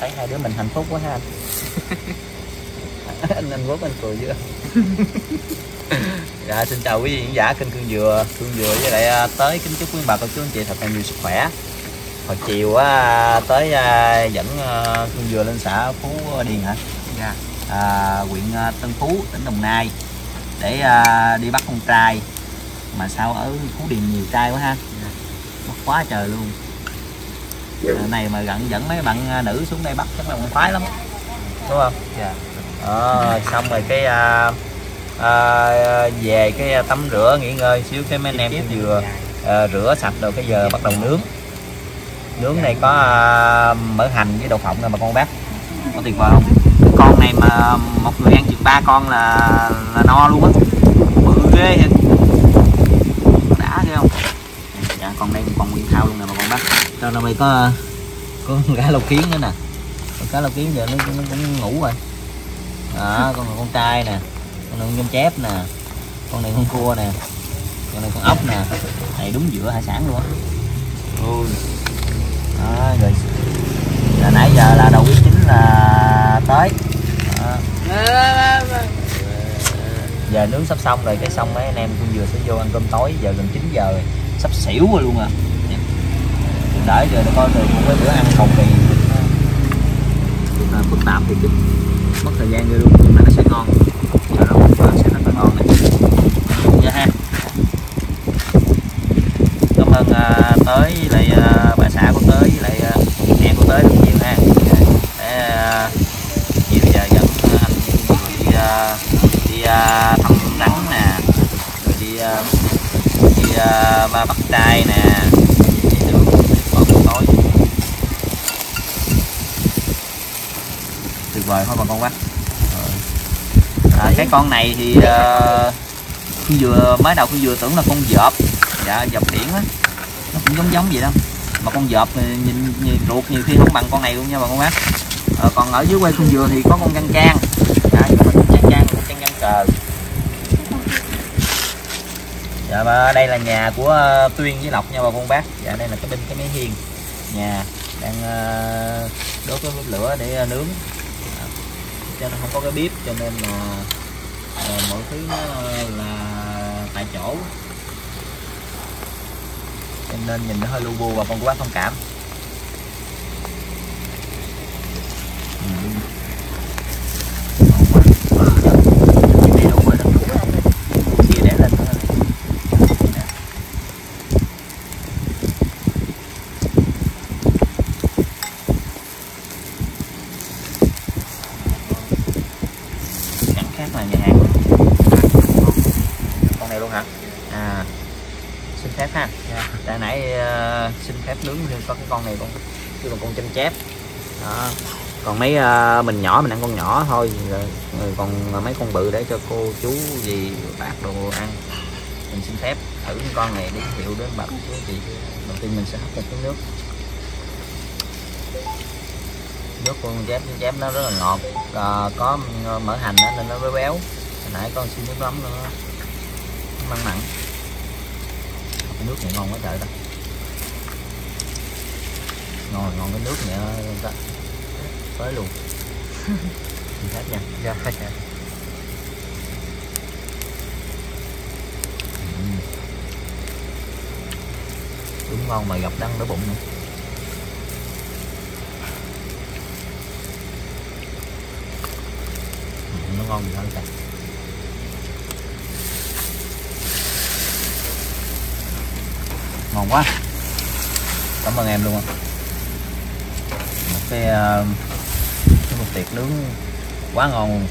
Thấy hai đứa mình hạnh phúc quá ha anh Quốc anh cười chưa? Dạ, xin chào quý vị khán giả kênh Cương Dừa với lại tới kính chúc quý bà cô chú anh chị thật là nhiều sức khỏe. Hồi chiều tới dẫn Cương Dừa lên xã Phú Điền hả? Dạ. Huyện Tân Phú, tỉnh Đồng Nai để đi bắt con trai. Mà sao ở Phú Điền nhiều trai quá ha? Dạ. Bắt quá trời luôn. Này mà dẫn mấy bạn nữ xuống đây bắt chắc là khoái lắm, đúng không? Dạ. Xong rồi cái về cái tắm rửa nghỉ ngơi xíu cái mấy anh em vừa rửa sạch rồi cái giờ bắt đầu nướng. Nướng này có mỡ hành với đậu phộng nè bà con bác, có tuyệt vời không? Cái con này mà một người ăn chừng 3 con là no luôn á, bự ghê vậy. Đã ghê không? Dạ, con đây con nguyên thao luôn nè bà con bác. Cho nó mày có con gà lộc kiến nữa nè, con cá lộc kiến giờ nó cũng ngủ rồi. Đó, con trai nè, con này con chép nè, con này con cua nè, con này con ốc nè, này đúng giữa hải sản luôn á. Đó, rồi là nãy giờ là đầu quý chính là tới. Đó. Giờ nướng sắp xong rồi, cái xong mấy anh em cũng vừa sẽ vô ăn cơm tối, giờ gần 9 giờ rồi, sắp xỉu rồi luôn à. Đợi giờ nó coi được một cái bữa ăn cầu kỳ phức tạp thì chút mất thời gian ghê luôn, nhưng mà nó sẽ ngon, chờ nó sẽ rất là ngon này. Dạ ha. Cảm ơn tới lại bà xã của tới với lại em của tới rất nhiều ha, để chiều giờ dẫn anh đi thăm nắng nè, rồi đi bắt trai nè, tối tuyệt vời thôi bà con bác. Cái con này thì Phương Dừa mới đầu Phương Dừa tưởng là con vợp, dạ vợp biển á, nó cũng giống vậy đó, mà con vợp nhìn ruột nhiều khi không bằng con này luôn nha bà con bác. Còn ở dưới quê Phương Dừa thì có con Căng Cang, dạ, con Căng Cờ. Dạ, và đây là nhà của Tuyên với Lộc nha bà con bác. Dạ, đây là cái máy hiên nhà đang đốt cái bếp lửa để nướng, cho nó không có cái bếp cho nên là mọi thứ nó là tại chỗ, cho nên nhìn nó hơi lu bu và con bác thông cảm. Là nhà hàng con này luôn hả? Xin phép ha. Tại nãy xin phép nướng thì có cái con này con châm chép. Đó. Còn mấy mình nhỏ mình ăn con nhỏ thôi, rồi còn mấy con bự để cho cô chú gì bác đồ ăn. Mình xin phép thử con này để giới thiệu đến bà chú chị. Đầu tiên mình sẽ hấp một cái nước con chép nó rất là ngọt, có mỡ hành đó, nên nó béo béo. Hồi nãy con xin nước mắm nữa, mặn mặn. Cái nước này ngon quá trời đó, ngon cái nước này đó, tới luôn. Xin phép nha. Dạ. Đúng ngon mà gặp đắng đỡ bụng nữa. Nó ngon gì hơn cả. Ngon quá, cảm ơn em luôn á. Một tiệc nướng quá ngon luôn.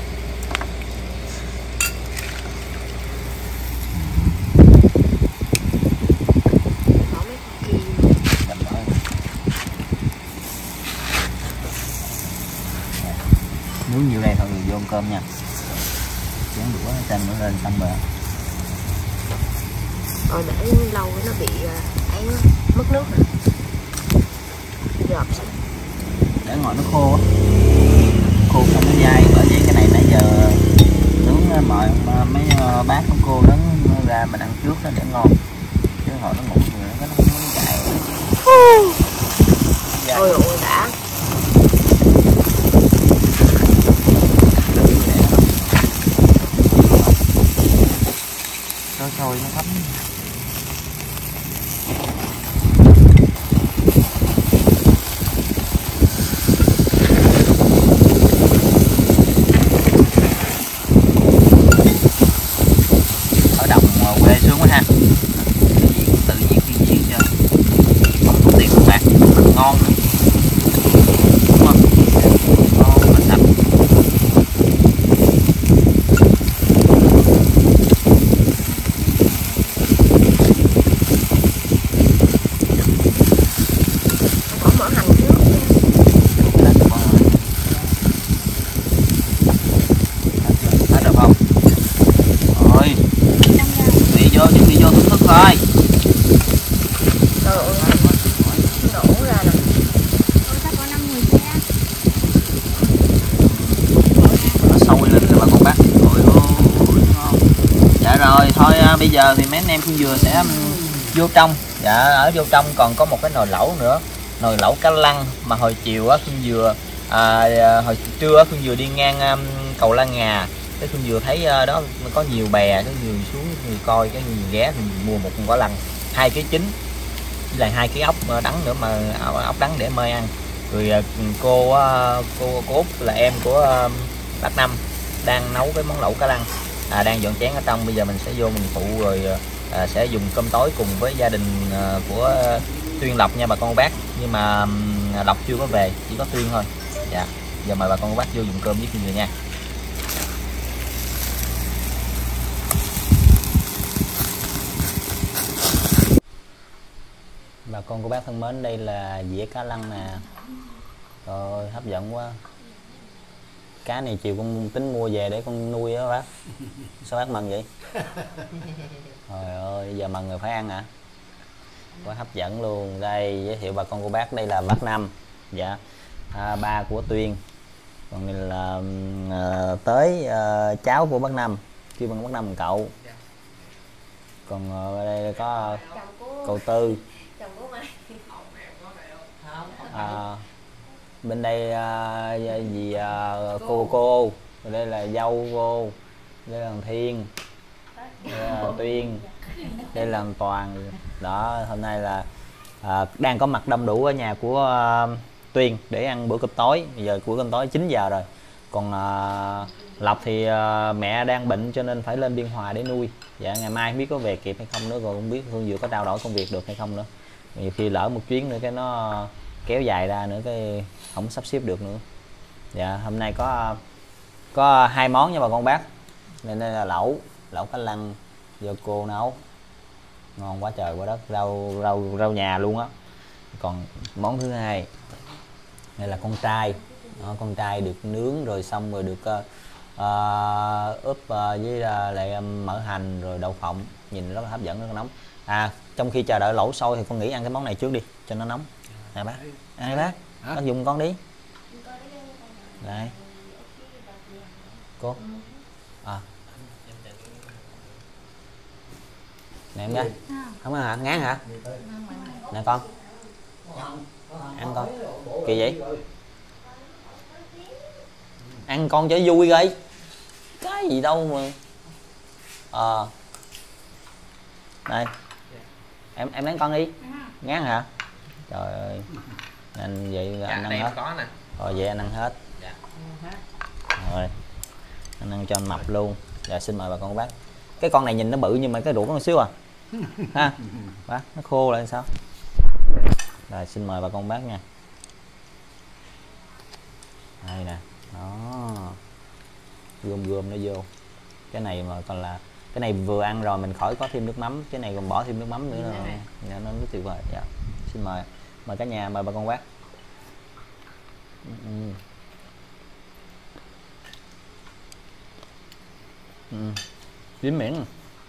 Nướng nhiều đây thôi rồi vô ăn cơm nha. Chén đũa trên nữa lên xong rồi. Rồi để lâu nó bị ấy mất nước hả? Dợp sao? Để ngồi nó khô á. Khô xong nó dai, bởi vậy cái này nãy giờ nướng mọi mấy bác của cô nó ra mình ăn trước đó để ngon. Chứ hồi nó ngủ rồi nó không chạy. Ôi ôi đã. bây giờ thì mấy anh em Phương Dừa sẽ vô trong. Dạ, ở vô trong còn có một cái nồi lẩu nữa, nồi lẩu cá lăng mà hồi chiều á Phương Dừa hồi trưa á Phương Dừa đi ngang cầu La Ngà, cái Phương Dừa thấy đó có nhiều bè, cái người xuống người coi, cái người ghé thì mua một con quả lăng 2,9 kg, với lại 2 kg ốc đắng nữa, mà ốc đắng để mời ăn. Rồi cô Út là em của bác Năm đang nấu cái món lẩu cá lăng, đang dọn chén ở trong. Bây giờ mình sẽ vô mình phụ rồi sẽ dùng cơm tối cùng với gia đình của Tuyên Lộc nha bà con bác. Nhưng mà Lộc chưa có về, chỉ có Tuyên thôi. Dạ, giờ mời bà con bác vô dùng cơm với người nha. Bà con cô bác thân mến, đây là dĩa cá lăng nè. Rồi, hấp dẫn quá. Cá này chiều con tính mua về để con nuôi á bác. Sao bác mừng vậy? Trời ơi, giờ mừng người phải ăn hả? Quá hấp dẫn luôn. Đây, giới thiệu bà con cô bác, đây là bác Năm. Dạ, ba của Tuyên. Còn đây là tới cháu của bác Năm, kêu bằng bác Năm cậu. Còn ở đây có cậu Tư. Bên đây cô, đây là dâu cô, đây là thằng Thiên, đây là Tuyên, đây là thằng Toàn. Đó, hôm nay là đang có mặt đông đủ ở nhà của Tuyên để ăn bữa cơm tối. Bây giờ bữa cơm tối 9 giờ rồi. Còn Lộc thì mẹ đang bệnh cho nên phải lên Biên Hòa để nuôi. Dạ, ngày mai không biết có về kịp hay không nữa, còn không biết Phương Dừa có trao đổi công việc được hay không nữa. Nhiều khi lỡ một chuyến nữa cái nó kéo dài ra nữa cái không sắp xếp được nữa. Dạ, hôm nay có 2 món nha bà con bác. Nên đây là lẩu cá lăng do cô nấu, ngon quá trời quá đất, rau nhà luôn á. Còn món thứ hai đây là con trai. Đó, con trai được nướng rồi xong rồi được ướp với lại mỡ hành rồi đậu phộng, nhìn rất là hấp dẫn, rất là nóng. Trong khi chờ đợi lẩu sôi thì con nghĩ ăn cái món này trước đi cho nó nóng. Nè bác, ăn đi bác. Bác dùng con đi. Đây cô nè em đây, không ăn hả, ngán hả? Nè con ăn con, kỳ vậy, ăn con cho vui gây cái gì đâu mà. Đây em lấy con đi, ngán hả? Trời ơi, anh vậy anh ăn hết. Có nè. Rồi vậy anh ăn hết. Dạ. Rồi anh ăn cho anh mập luôn. Dạ, xin mời bà con bác. Cái con này nhìn nó bự nhưng mà cái ruột nó một xíu à ha bác, nó khô lại sao. Rồi xin mời bà con bác nha. Đây nè, đó, gom nó vô. Cái này mà còn là cái này vừa ăn rồi mình khỏi có thêm nước mắm, cái này còn bỏ thêm nước mắm nữa là nó rất tuyệt vời. Dạ, xin mời cả nhà, mời bà con bác. Dính miệng.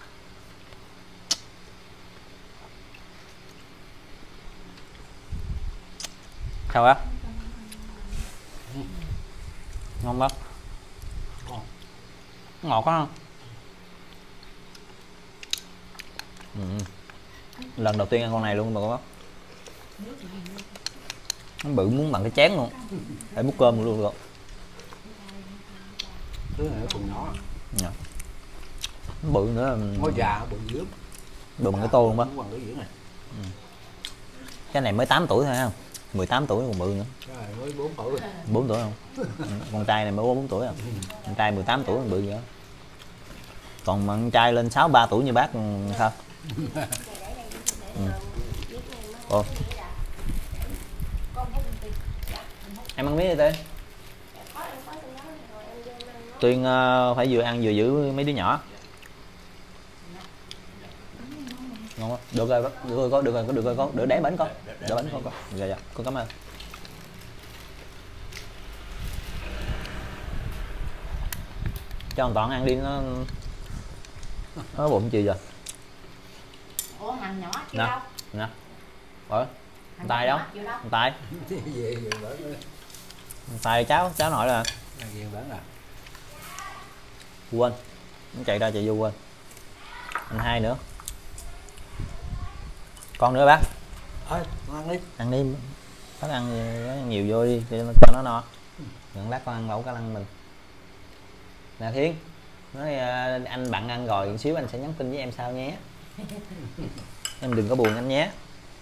Sao bác? Ngon bác? Ngọt quá không? Lần đầu tiên ăn con này luôn bà con bác. Nó bự muốn bằng cái chén luôn, phải múc cơm luôn được. Thứ này nó còn nhỏ. Dạ. Nó bự nữa. Ngôi già bự dữ lắm. Bự bằng cái tô luôn bác. Cái này mới 8 tuổi thôi không? 18 tuổi còn bự nữa. Cái này mới 4 tuổi. 4 tuổi không? Con trai này mới 4 tuổi à? Con trai 18 tuổi còn bự vậy. Còn mà con trai lên 6-3 tuổi như bác sao? Ồ. Em ăn miếng đi Tuyên. Tuyên phải vừa ăn vừa giữ mấy đứa nhỏ. Ngon quá. Được rồi, được rồi con, để bánh con. Để bánh con. Dạ, con cảm ơn. Cho thằng Toàn ăn đi, nó bụng chì rồi. Ủa hàng nhỏ chưa đâu? Nè. Ủa? Tay đâu? Tay. Tay cháu nội là. Quên. Nó chạy ra chạy vô quên. Anh hai nữa. Con nữa bác. Thôi, ăn đi. Ăn đi. Bác ăn nhiều vô đi cho nó no. Đừng lát con ăn lẩu cá lăng mình. Nè Thiên, nói anh bận ăn rồi, xíu anh sẽ nhắn tin với em sau nhé. Em đừng có buồn anh nhé.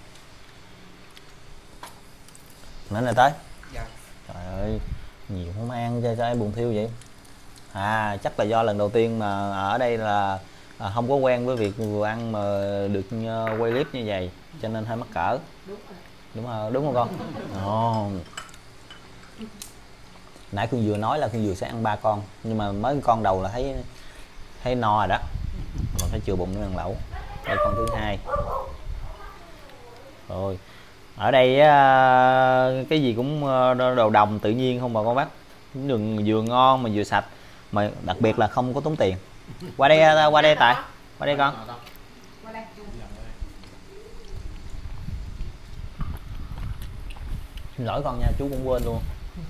Nữa này tới. Dạ. Trời ơi, nhiều không ăn cho em buồn thiêu vậy. À, chắc là do lần đầu tiên mà ở đây là không có quen với việc vừa ăn mà được quay clip như vậy, cho nên hơi mắc cỡ. Đúng rồi, đúng không con? Ồ. Nãy Phương vừa nói là Phương vừa sẽ ăn 3 con, nhưng mà mới con đầu là thấy no rồi đó, còn phải chừa bụng để ăn lẩu. Đây con thứ hai. Rồi ở đây cái gì cũng đồ đồng tự nhiên không mà con bác, đường vừa ngon mà vừa sạch, mà đặc biệt là không có tốn tiền. Qua đây Tài, qua đây con. Xin lỗi con nha, chú cũng quên luôn.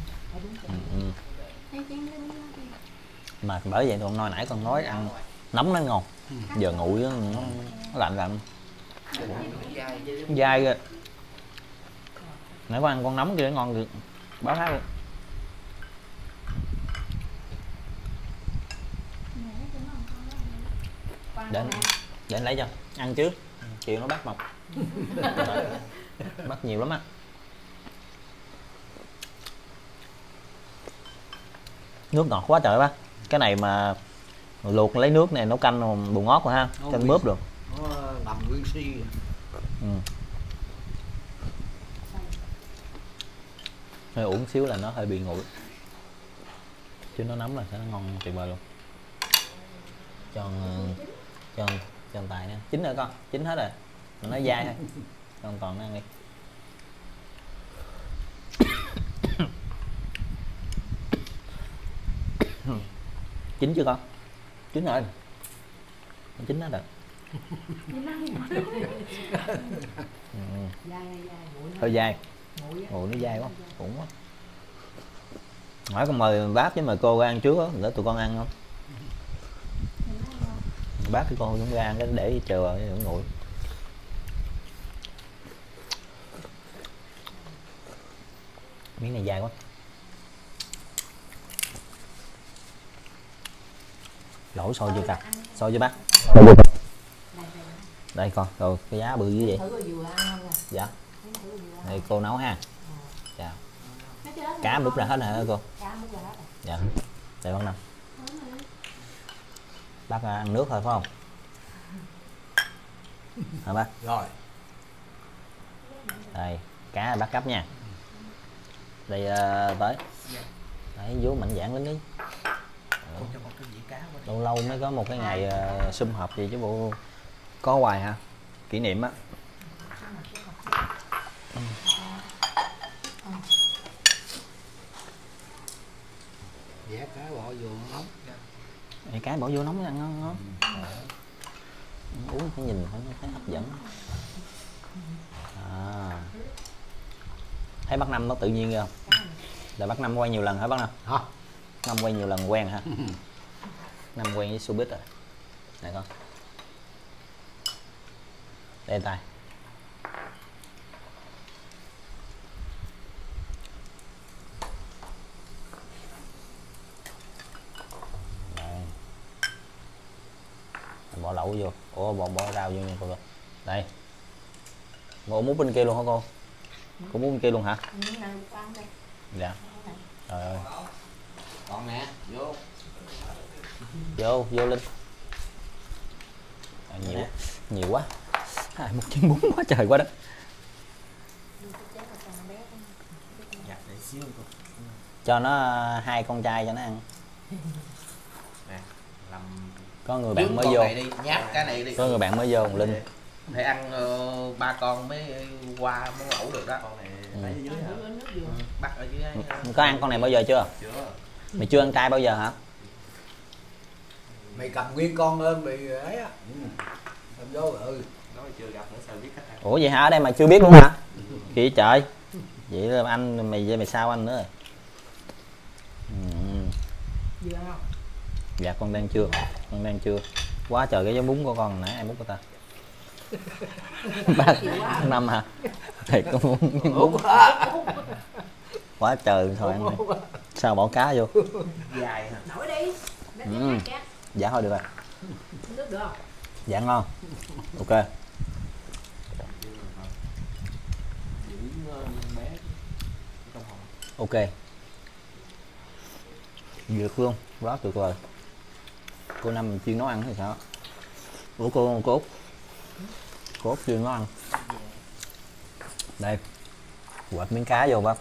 Mà bởi vậy con nói nãy con nói ăn nóng nó ngon, giờ nguội nó lạnh lạnh dai rồi. Nãy con ăn con nóng kia ngon được báo khác luôn. Để anh lấy cho ăn trước, chiều nó bắt mọc. Bắt nhiều lắm á. Nước ngọt quá trời bác. Cái này mà luộc lấy nước này nấu canh bù ngót rồi ha, canh bớp được. Nó nằm nguyên si. Hơi uống xíu là nó hơi bị nguội, chứ nó nóng là sẽ ngon tuyệt vời luôn. Cho anh Tài nha. Chín rồi con, chín hết rồi, mà nó dai thôi, con toàn nó ăn đi. Chín chưa con? Chín rồi, chín hết rồi. Hơi dai, nguội nó dai quá, cũng quá. Hỏi con mời bác với mời cô ra ăn trước á, để tụi con ăn không? Bác với con cũng ra ăn cái để chờ để nguội. Miếng này dai quá. Lẩu sôi chưa cà? Sôi chưa bác? Đây con, rồi cái giá bự như vậy. Dạ. Đây cô nấu ha. Dạ. Cá múc ra hết rồi hả cô? Dạ. Đây bác Năm. Bác ăn nước thôi phải không? Hả bác? Rồi. Đây, cá bác cấp nha. Đây tới. Đấy, vú mạnh dạn lên đi. Lâu lâu mới có một cái ngày sum họp gì chứ bộ có hoài ha. Kỷ niệm á. Dạ cá bỏ vô nóng. Cái bỏ vô nóng ăn ngon ngon. Uống phải nhìn thấy hấp dẫn. À. Thấy bác Năm nó tự nhiên không? Là bác Năm quay nhiều lần hả bác Năm? Hả? Năm quay nhiều lần quen hả? Năm quen với showbiz rồi. Này con. Đây Tài. Đây. Bỏ lẩu vô. Ủa bỏ rau vô nha cô. Đây. Cô muốn bên kia luôn hả cô? Cô muốn bên kia luôn hả? Dạ. Trời ơi. Còn nè, vô. Vô Linh. Nhiều quá. Một chén bún quá trời quá đó. Cho nó 2 con trai cho nó ăn. Nè, làm Có người bạn mới vô. đi, nháp cái này đi. Có người bạn mới vô Linh. Phải ăn 3 con mới qua món lẩu được đó. Con này lấy ở dưới hả? Bắt ở dưới. Có ăn con này bao giờ chưa? Chưa. Mày chưa ăn cay bao giờ hả? Mày cầm nguyên con lên mày ấy á. Cầm vô Nói chưa gặp nữa sao biết cách ăn. Ủa vậy hả? Ở đây mà chưa biết luôn hả? Kìa trời. Vậy là anh mày sao anh nữa rồi. Dạ con đang chưa. Quá trời cái giống bún của con nãy em múc của ta. 3 tháng 5 hả? Thiệt có bún. Quá trời thôi anh ơi. Sao bỏ cá vô? Dài hả? Nổi đi. Dạ thôi được rồi. Nước được không? Dạ ngon. Ok. Ok. Dược luôn, quá tuyệt vời. Cô Năm mình chuyên nấu ăn thì sao? Ủa cô Út? Cô Út chuyên nấu ăn. Đây. Quệt miếng cá vô bác.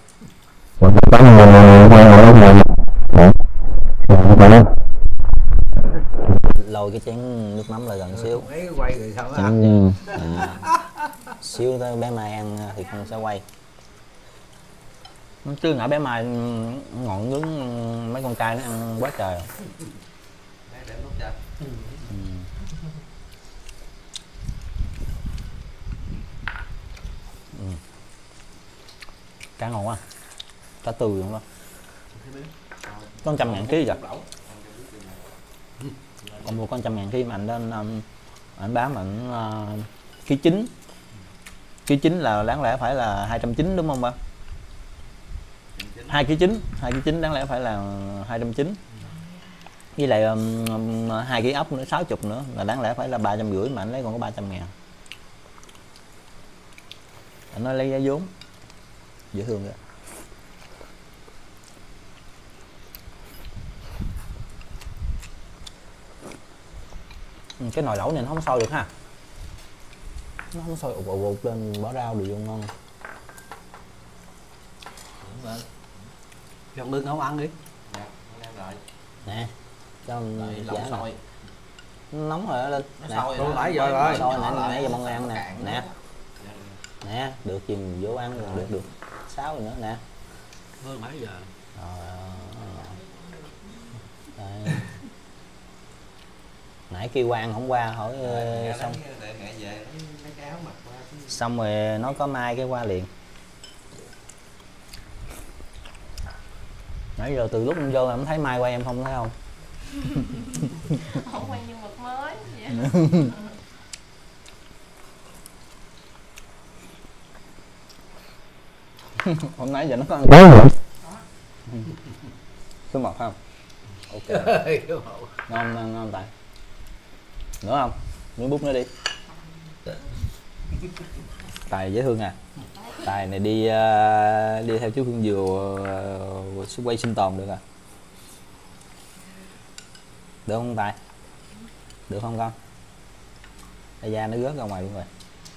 Lôi cái chén nước mắm lại gần xíu. Mấy quay rồi sao á? Xíu tới bé Mai ăn thì con sẽ quay. Chứ nãy bé Mai ngọn nướng mấy con trai nó ăn quá trời. Để lúc cho. Cá ngon quá. Cá tươi luôn đó. Có 100.000 ký vậy? Con mua có 100.000 ký mà anh đến anh bán mà anh ký 9. Ký 9 là đáng lẽ phải là 290 đúng không ba? 2 ký 9, 2 ký 9 đáng lẽ phải là 290. Với lại 2 ký ốc nữa 60 nữa là đáng lẽ phải là 350 mà anh lấy còn có 300.000. Anh nói lấy giá vốn. Dễ thương vậy. Cái nồi lẩu này nó không sôi được ha. Nó không sôi ụt ụt lên bỏ rau được vô ngon. Chọn lưng không ăn đi. Dạ, em rồi. Nè. Cho Lòng sôi. Nóng rồi đó lên. Nó Nè. sôi Rồi, nãy giờ rồi. Sôi nãy giờ mọi người ăn nè. Nè. Nè, được chìm vô ăn rồi, được 6 rồi nữa nè. Hơn mấy giờ? Đây. Nãy kêu Quang không qua hỏi xong. Để mẹ về lấy cái áo mặc qua. Xong rồi nó có Mai cái qua liền. Nãy giờ từ lúc em vô em thấy Mai quay em không thấy không? Không quen nhân vật mới vậy. Hôm nãy giờ nó có ăn bún. Số 1 không? Ok. Ngon ngon tại. Nữa không? Miếng bút nữa đi. Tài dễ thương à. Tài này đi theo chú Hương Dừa quay sinh tồn được à. Được không Tài? Được không con? Đây da nó rớt ra ngoài luôn rồi.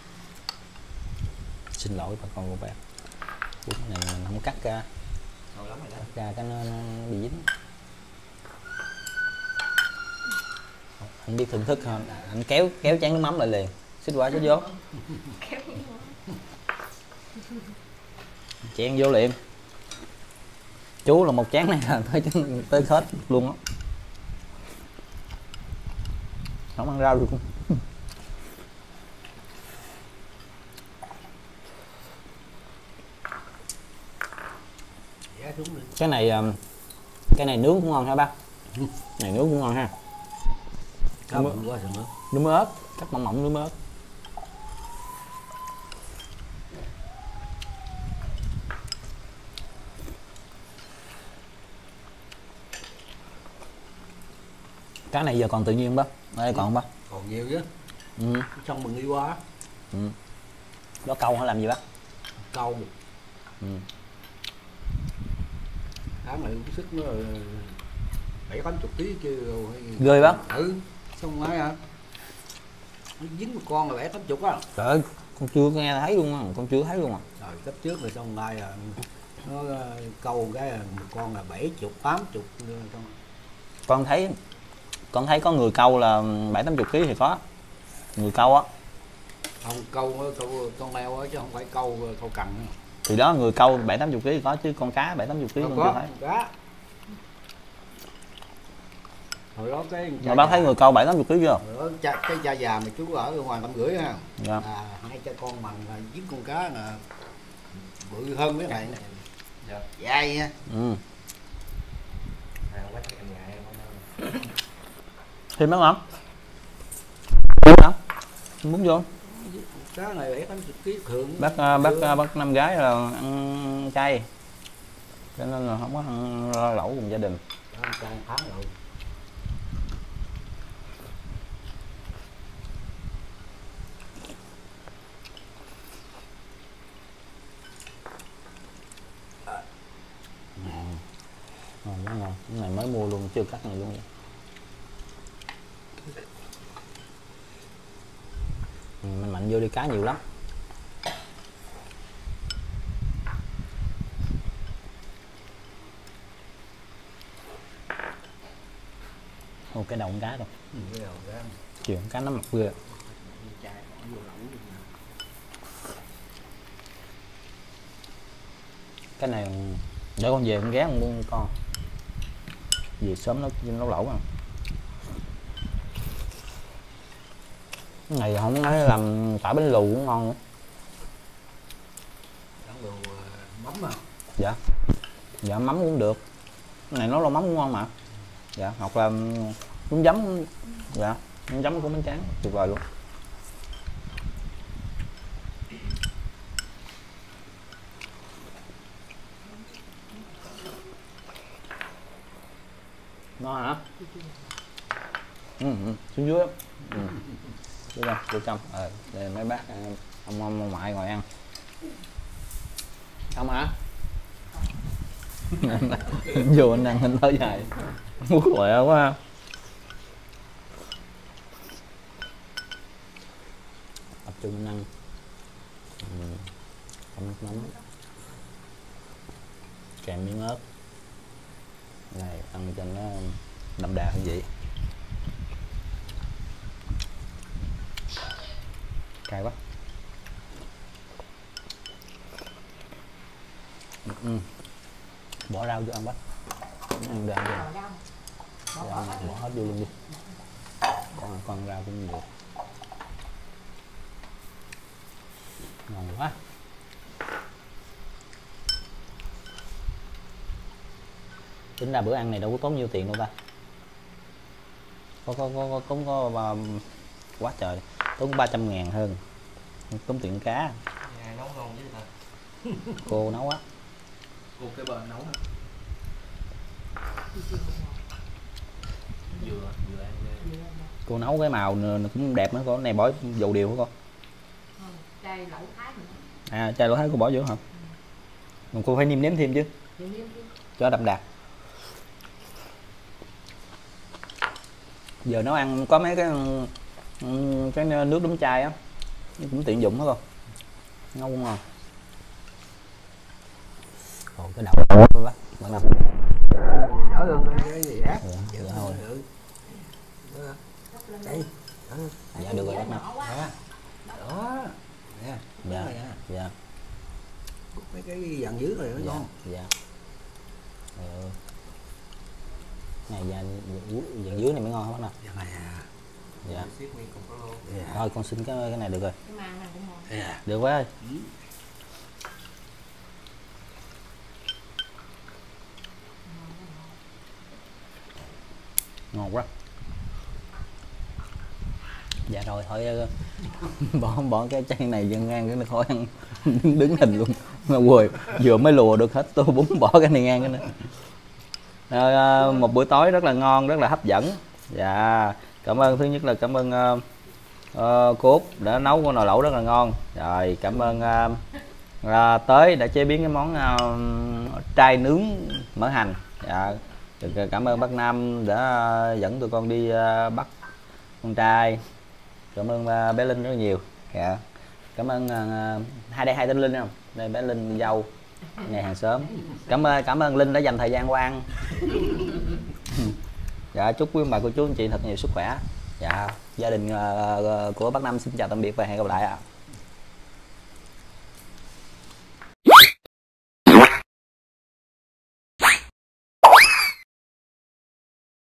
Xin lỗi bà con cô bé. Bún này mình không cắt ra. Cắt ra cái nó bị dính. Anh biết thưởng thức không? Anh kéo chén nước mắm lại liền. Xích quả xích vô. Chén vô liền. Chú là một chén này là tới hết luôn á. Không ăn rau được không? Cái này nướng cũng ngon hả bác? Này nướng cũng ngon ha. Cá bự quá rồi nữa. Nước ớt, cắt mỏng mỏng nước ớt. Cá này giờ còn tự nhiên bác? Ở đây còn không bác? Còn nhiều chứ. Ừ. Xong mình đi qua. Ừ. Đó câu hay làm gì bác? Câu. Ừ. Tháng này cũng sức nó 7-80 kg chứ. Ghê bác. Ừ. Xong rồi hả? Nó dính một con là 7-80 á. Trời ơi, con chưa nghe thấy luôn á, con chưa thấy luôn à. Rồi cấp trước rồi xong nay là nó câu cái một con là 70-80 Con thấy có người câu là 7-80 kg thì có. Người câu á. Không câu con leo á chứ không phải câu cần nữa. Thì đó người câu 7-80 kg thì có chứ con cá 7-80 kg con chưa thấy. Cá. Hồi đó cái Mà bác thấy người câu 7-80 kg chưa? Hồi đó cái cha già mà chú ở ngoài 550 ha. Dạ. Hai cha con bằng giết con cá là bự hơn mấy này. Dạ. Dai nha. Ừ. Quá em ngại em không. Thêm mấy không? Muốn vô. Cá này 7-80 kg thường. Bác năm gái là ăn chay, cho nên là không có ăn lẩu cùng gia đình. Ăn chay tháng rồi. Ngon quá ngon, cái này mới mua luôn, chưa cắt này luôn vậy. Mình mạnh vô đi, cá nhiều lắm. Ô, cái đầu con cá đâu. Cái đầu cá. Chuyện cá nó mập ghê. Cái này để con về con ghé con mua con. Về sớm nấu lẩu à. Cái này không nói làm tỏi bánh lù cũng ngon nữa. Ăn đồ mắm à. Dạ. Dạ mắm cũng được. Cái này nấu lẩu mắm cũng ngon mà. Dạ, hoặc là bún giấm. Dạ, bún giấm của bánh tráng tuyệt vời luôn. Ngon hả? Xuống dưới. Vô trong. Để mấy bác ông ngoại ngồi ăn. Không hả? Vô anh ăn anh tới dài. Muốn khỏe quá ha. Tập trung ăn. Không nước mắm. Kèm miếng ớt. Này ăn cho nó đậm đà như vậy. Cay quá. Bỏ rau vô ăn bác. Ăn được ăn được. Bỏ hết vô luôn đi. Con rau cũng nhiều. Ngon quá. Tính ra bữa ăn này đâu có tốn nhiêu tiền đâu ta. Có quá trời. Tốn 300.000 hơn. Tốn tiền cá. Nhà nấu ngon chứ ta. Cô nấu á. Cô cái bên nấu hả? Vừa ăn ghê. Cô nấu cái màu cũng đẹp nữa. Con này bỏ dầu điều hả con? Chay lẩu Thái nữa. À, chay lẩu Thái cô bỏ vô hả? Còn cô phải nêm nếm thêm chứ. Cho đậm đà. Giờ nấu ăn có mấy cái nước đóng chai á, cũng tiện dụng hết con. Nấu cũng ngon. Còn cái đậu quá, bạn nào. Đỡ hơn cái gì á. Dạ thôi. Đây. Dạ được rồi bác nào. Đó. Nè. Dạ. Dạ. Mấy cái dàn dưới rồi nó ngon. Dạ. Này dàn dưới này mới ngon hả bác nào? Dàn này à. Dạ. Dạ. Thôi con xin cái này được rồi. Cái mang này cũng ngon. Dạ. Được quá ơi. Ngon quá. Dạ rồi thôi bỏ cái chay này dân ngang cái nó khỏi ăn. Đứng hình luôn quỳ vừa mới lùa được hết tô bún, bỏ cái này ngang cái nữa. Một buổi tối rất là ngon, rất là hấp dẫn. Dạ cảm ơn, thứ nhất là cảm ơn cô Út đã nấu con nồi lẩu rất là ngon. Rồi cảm ơn Tới đã chế biến cái món trai nướng mỡ hành. Dạ cảm ơn bác Nam đã dẫn tụi con đi bắt con trai. Cảm ơn bé Linh rất là nhiều. Dạ. Cảm ơn hai tên Linh không? Đây bé Linh dâu ngày hàng xóm. Cảm ơn Linh đã dành thời gian qua ăn. Dạ chúc quý ông bà cô chú anh chị thật nhiều sức khỏe. Dạ gia đình của bác Năm xin chào tạm biệt và hẹn gặp lại ạ.